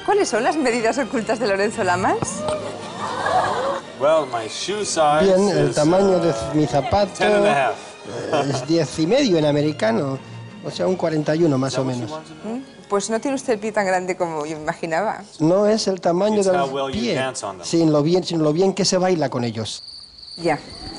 ¿Cuáles son las medidas ocultas de Lorenzo Lamas? Bien, el tamaño de mi zapato es 10,5 en americano, o sea, un 41 más o menos. Pues no tiene usted el pie tan grande como yo imaginaba. No es el tamaño del pie, sino lo bien que se baila con ellos. Ya.